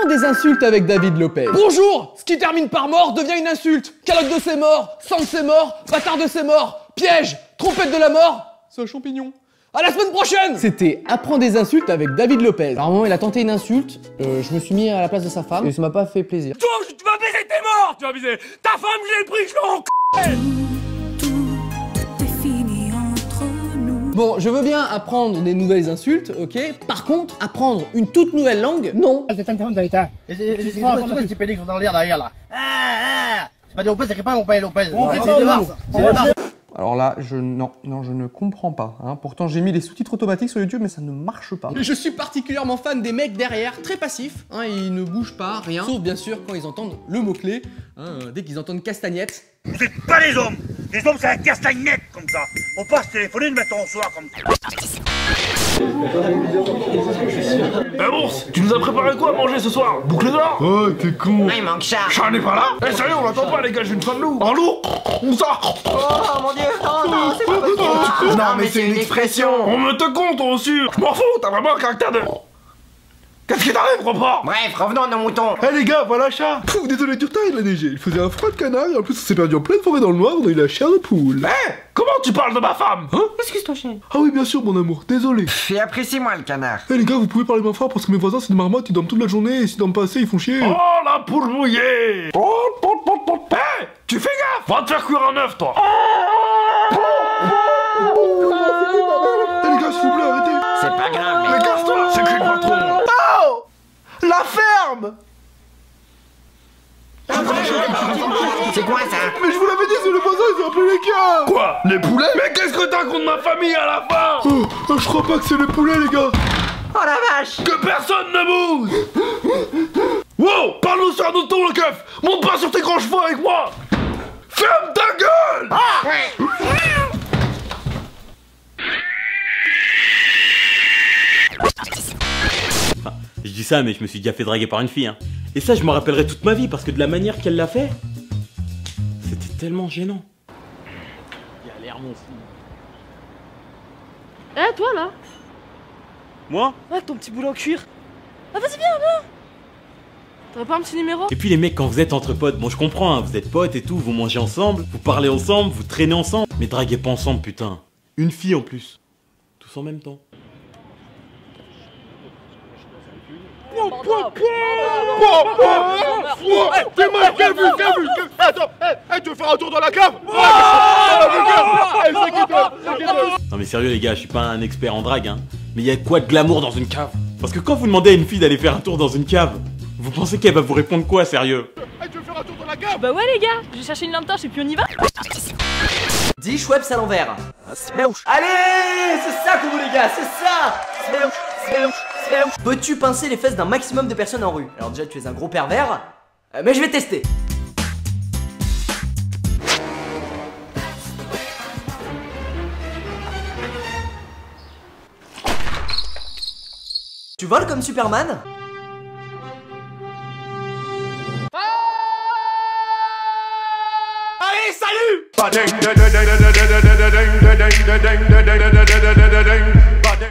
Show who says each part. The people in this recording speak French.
Speaker 1: Apprends des insultes avec David Lopez. Bonjour. Ce qui termine par mort devient une insulte. Calotte de c'est mort, sang de c'est mort, bâtard de c'est mort, piège, trompette de la mort, c'est un champignon. À la semaine prochaine. C'était Apprends des insultes avec David Lopez. Alors, à un moment, il a tenté une insulte. Je me suis mis à la place de sa femme et ça m'a pas fait plaisir.
Speaker 2: Toi, tu vas baiser tes morts. Tu vas baiser ta femme, j'ai le prix, je l'en
Speaker 3: Tout est fini entre nous.
Speaker 1: Bon, je veux bien apprendre des nouvelles insultes, ok. Par contre, apprendre une toute nouvelle langue, non.
Speaker 4: C'est quoi ces pédés qui sont dans l'air derrière là? C'est pas des Lopez, c'est pas Lopez.
Speaker 5: Alors là, je ne comprends pas. Hein. Pourtant, j'ai mis les sous-titres automatiques sur YouTube, mais ça ne marche pas.
Speaker 1: Je suis particulièrement fan des mecs derrière, très passifs, hein, ils ne bougent pas, rien. Sauf bien sûr quand ils entendent le mot-clé, hein, dès qu'ils entendent castagnette.
Speaker 2: Vous êtes pas les hommes. Les hommes, c'est un castagne net comme ça. On passe téléphoner, le mettre en soir comme ça.
Speaker 6: Eh ours, tu nous as préparé quoi à manger ce soir? Boucle d'or?
Speaker 7: Oh, t'es con.
Speaker 3: Il manque ça.
Speaker 6: Chat n'est pas là? Eh sérieux, on l'attend pas les gars, j'ai une faim de loup. Un loup? Où ça?
Speaker 3: Oh mon dieu, non, c'est pas possible.
Speaker 7: Non, mais c'est une expression.
Speaker 6: On me te compte toi aussi. Je m'en fous, t'as vraiment un caractère de... Qu'est-ce qui t'arrive, repars?
Speaker 3: Bref, revenons à nos moutons.
Speaker 7: Eh les gars, voilà chat. Pouf, désolé du retard, il a neigé. Il faisait un froid de canard et en plus on s'est perdu en pleine forêt dans le noir, on a eu la chair de poule.
Speaker 6: Eh, comment tu parles de ma femme?
Speaker 7: Hein?
Speaker 3: Excuse-toi, chien.
Speaker 7: Ah oui, bien sûr, mon amour, désolé.
Speaker 3: Et apprécie-moi le canard.
Speaker 7: Eh les gars, vous pouvez parler moins fort parce que mes voisins c'est des marmottes, ils dorment toute la journée et s'ils dorment pas assez, ils font chier.
Speaker 6: Oh la poule mouillée! Eh, tu fais gaffe! Va te faire cuire un œuf, toi!
Speaker 7: Eh les gars, s'il vous plaît, arrêtez.
Speaker 3: C'est pas grave,
Speaker 6: Mais casse-toi! C'est cul de patron!
Speaker 7: Oh, la ferme.
Speaker 3: c'est quoi ça?
Speaker 7: Mais je vous l'avais dit, c'est le voisin, ils ont appelé les gars.
Speaker 6: Quoi? Les poulets? Mais qu'est-ce que t'as contre ma famille à la fin?
Speaker 7: Oh, je crois pas que c'est les poulets les gars.
Speaker 3: Oh la vache.
Speaker 6: Que personne ne bouge! Wow! Parle-nous sur un autre ton, le keuf! Monte pas sur tes grands chevaux avec moi! Ferme ta gueule!
Speaker 8: Je dis ça, mais je me suis déjà fait draguer par une fille, hein. Et ça, je m'en rappellerai toute ma vie, parce que de la manière qu'elle l'a fait, c'était tellement gênant. Il a l'air mon fou.
Speaker 9: Eh, toi là?
Speaker 8: Moi?
Speaker 9: Ouais, ton petit boulot en cuir. Ah, vas-y, viens, viens. T'aurais pas un petit numéro?
Speaker 8: Et puis les mecs, quand vous êtes entre potes, bon je comprends, hein, vous êtes potes et tout, vous mangez ensemble, vous parlez ensemble, vous traînez ensemble, mais draguez pas ensemble, putain. Une fille en plus. Tous en même temps.
Speaker 7: T'es mal, quel vu. Attends, tu veux faire un tour dans la cave?
Speaker 8: Non mais sérieux les gars, je suis pas un expert en drague, hein. Mais y a quoi de glamour dans une cave? Parce que quand vous demandez à une fille d'aller faire un tour dans une cave, vous pensez qu'elle va vous répondre quoi, sérieux?
Speaker 7: Tu veux faire un tour dans la cave?
Speaker 9: Bah ouais, les gars, j'ai cherché une lampe torche et puis on y va.
Speaker 1: Dis Schweppes à l'envers. Allez, c'est ça qu'on veut les gars, c'est ça. Peux-tu pincer les fesses d'un maximum de personnes en rue? Alors déjà tu es un gros pervers, mais je vais tester. Tu voles comme Superman?
Speaker 2: Allez, salut!